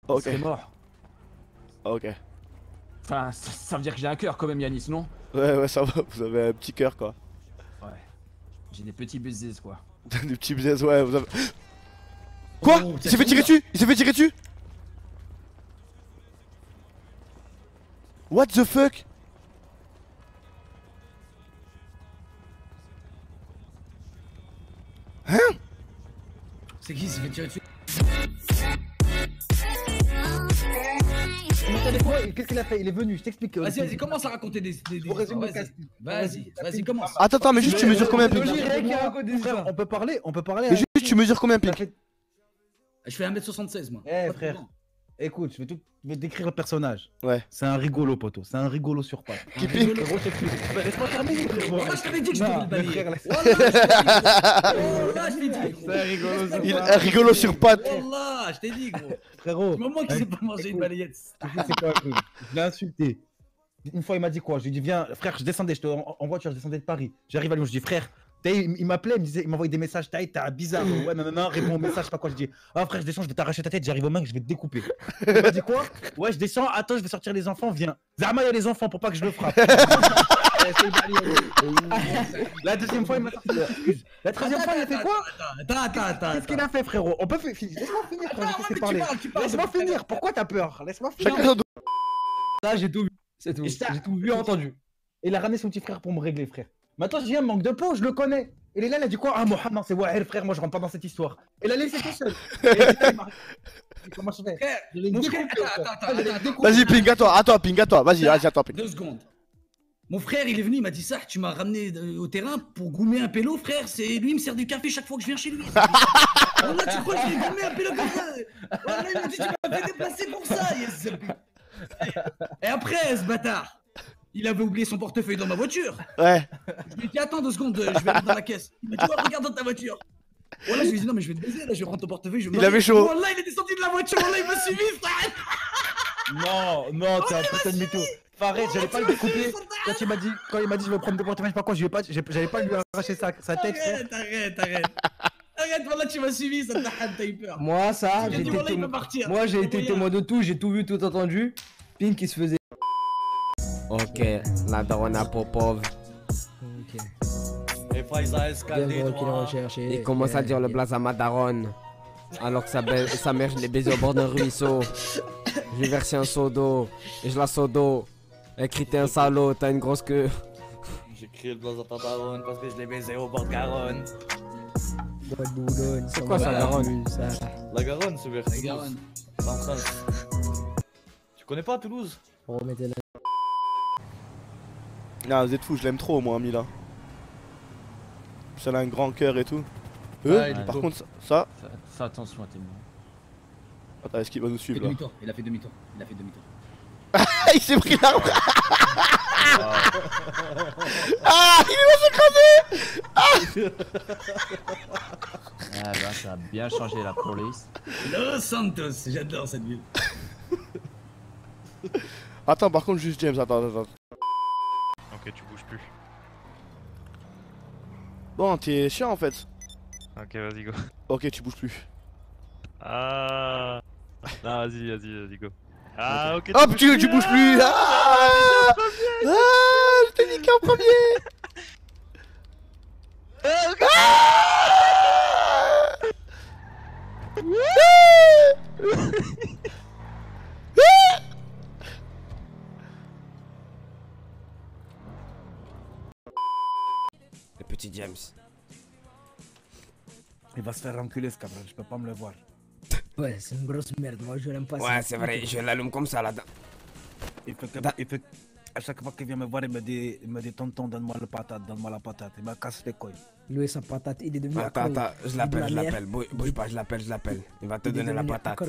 Ok. C'est mort. Ok. Enfin, ça veut dire que j'ai un cœur quand même, Yanis, non? Ouais, ça va, vous avez un petit cœur quoi. Ouais. J'ai des petits baisers, quoi. Des petits baises, ouais, vous avez. Quoi? Oh, Il s'est fait tirer dessus! Il s'est fait tirer dessus! What the fuck? Hein? C'est qui s'est fait tirer dessus? Qu'est-ce qu'il a fait? Il est venu, je t'explique. Vas-y, commence à raconter des histoires, vas-y, commence. Attends, mais juste tu mesures combien Pink? Frère, on peut parler, Mais juste tu mesures combien Pink? Je fais 1m76 moi. Eh frère, écoute, je vais décrire le personnage. Ouais. C'est un rigolo, poteau. C'est un rigolo sur pattes. Qui Pink? Laisse-moi terminer, frérot. Moi je t'avais dit que je devais le Non, balayer. frère, laisse- Wallah, je t'ai dit. C'est un rigolo sur Il pattes. un rigolo sur pattes. Wallah, je t'ai dit gros. Frérot. Du moment qu'il sait pas manger une balayette. Tu sais c'est quoi, écoute, je l'ai insulté. Une fois, il m'a dit quoi? Je lui ai dit, viens, frère, je descendais, en voiture, je descendais de Paris. J'arrive à Lyon, je dis, frère, il m'appelait, il m'envoyait des messages, t'es bizarre. Ouais, non, réponds au message, pas quoi. Je dis, ah, frère, je descends, je vais t'arracher ta tête, j'arrive au main, je vais te découper. Il m'a dit quoi? Ouais, je descends, attends, je vais sortir les enfants, viens. Zama, il y a les enfants pour pas que je le frappe. La deuxième fois, il m'a sorti des excuses. La troisième fois, il a fait quoi? Attends. Qu'est-ce qu'il a fait, frérot? On peut finir. Laisse-moi finir, frère, je te parler. Tu parles. Laisse-moi finir, pourquoi t'as peur? Laisse-moi finir. Chacun son Ça, j'ai tout vu. C'est tout. J'ai tout vu et entendu. Il a ramené son petit frère pour me régler, frère. Maintenant, je viens, manque de peau, je le connais. Il est là, il a dit quoi? Ah, Mohamed, c'est Wahel, frère, moi je rentre pas dans cette histoire. Il a laissé tout seul. Comment je fais? Frère, Je l'ai mon découpé, frère, frère. attends. Vas-y Pink, attends Pink, vas-y, attends Pink. 2 secondes. Mon frère, il est venu, il m'a dit ça, tu m'as ramené au terrain pour goumer un pélo, frère. C'est lui, il me sert du café chaque fois que je viens chez lui. Voilà, tu crois que je vais goumer un pélo comme ça? Voilà, il m'a dit, tu m'as fait déplacer pour ça. Yes. Et après, ce bâtard, il avait oublié son portefeuille dans ma voiture. Ouais. Je lui ai dit, attends 2 secondes, je vais aller dans la caisse. Il m'a dit, oh, regarde dans ta voiture. Voilà, je lui ai dit, non, mais je vais te baiser, là, je vais prendre ton portefeuille. Je vais Il avait chaud. Voilà, il est descendu de la voiture, voilà, il m'a suivi, frère. Non, t'es un putain de mytho. Arrête, j'allais pas le découper. Quand il m'a dit, je vais prendre des portemonnaies, je sais pas quoi, j'allais pas lui arracher sa tête. Arrête, voilà, tu m'as suivi, ça t'as eu peur. Moi, ça, Il a dit, voilà, il peut partir. Moi, j'ai été Envoyez témoin de tout, j'ai tout vu, tout entendu. Pink, il se faisait. Ok, la daronne à Popov. Ok. Et Faiza escalé droit. Il commence à dire le blaze à ma daronne. Alors que sa mère, je l'ai baisé au bord d'un ruisseau. Je lui ai versé un seau d'eau. Et je la seau d'eau. Elle crie, t'es un salaud, t'as une grosse queue. J'ai crié le blaze à ta daronne parce que je l'ai baisé au bord de Garonne. C'est quoi ça, daronne? La Garonne, c'est vers La Toulouse. Garonne. C'est en France. Tu connais pas Toulouse? Non, vous êtes fous, je l'aime trop moi, Mila. Elle a un grand cœur et tout. Ouais, il est Par beau. contre, ça. Fais attention à tes mots. Attends, est-ce qu'il va nous Il a fait suivre là? demi-tour, il a fait demi-tour. Il s'est pris l'arbre. Ah, il va s'écraser. Ah bah, ça a bien changé la police. Los Santos, j'adore cette ville. Attends, par contre, juste James, attends. Ok, tu bouges plus. Bon, t'es chiant en fait. Ok, vas-y, go. Ok, tu bouges plus. Ah. Non, vas-y, go. Ah, ok. Hop, tu bouges plus. Ah, je t'ai niqué en premier. Le petit James. Il va se faire enculer ce cabron, je peux pas me le voir. Ouais, c'est une grosse merde, moi je l'aime pas. Ouais, c'est vrai, je l'allume comme ça là-dedans. Il fait à chaque fois qu'il vient me voir, il me dit tonton, donne-moi la patate. Il me casse les couilles. Lui et sa patate, il est devenu Attends, accro. je l'appelle. Bouge pas, je l'appelle. Il va te donner la patate.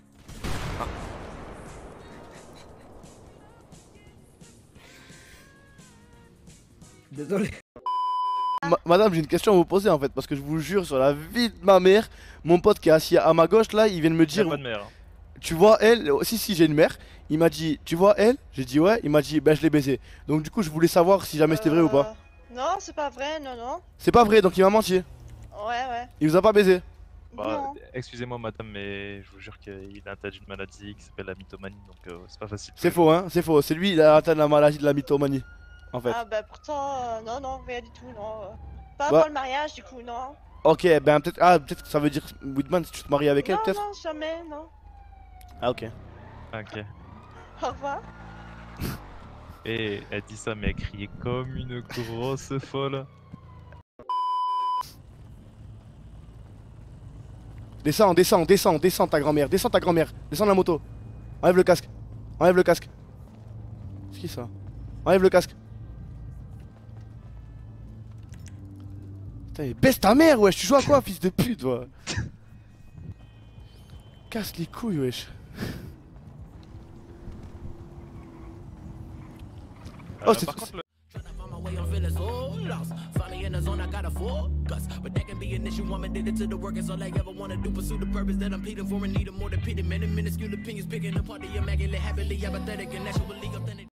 Désolé. Madame, j'ai une question à vous poser en fait, parce que je vous jure sur la vie de ma mère, mon pote qui est assis à ma gauche là, il vient de me dire, Pas de mère. tu vois elle, si j'ai une mère, il m'a dit, tu vois elle, j'ai dit ouais, il m'a dit ben je l'ai baisé. Donc du coup je voulais savoir si jamais c'était vrai ou pas. Non, c'est pas vrai, non. C'est pas vrai, donc il m'a menti. Ouais. Il vous a pas baisé. Bah, excusez-moi madame, mais je vous jure qu'il a atteint d'une maladie qui s'appelle la mythomanie, donc c'est pas facile. C'est faux, hein, c'est faux. C'est lui, il a atteint la maladie de la mythomanie. En fait. Ah bah pourtant, non, non, rien du tout, non. Pas Bah. avant le mariage, du coup, non. Ok, ben peut-être. Ah, peut-être que ça veut dire Whitman si tu te maries avec elle, Non, peut-être. non, jamais, non. Ah, ok. Ok. Au revoir. Et elle dit ça, mais elle criait comme une grosse folle. Descends, descends, descends, descends ta grand-mère, descends ta grand-mère, descends de la moto. Enlève le casque, enlève le casque. C'est qui ça? Enlève le casque. Putain, mais baisse ta mère, wesh, tu joues à quoi, fils de pute, toi? Casse les couilles, wesh. Oh, c'est... Par contre, Finally in the zone, I gotta focus. But that can be an issue. I'm addicted to the work. It's all I ever wanna do. Pursue the purpose that I'm pleading for and need more than pity. Many minuscule opinions picking apart the immaculate, happily apathetic and naturally authentic.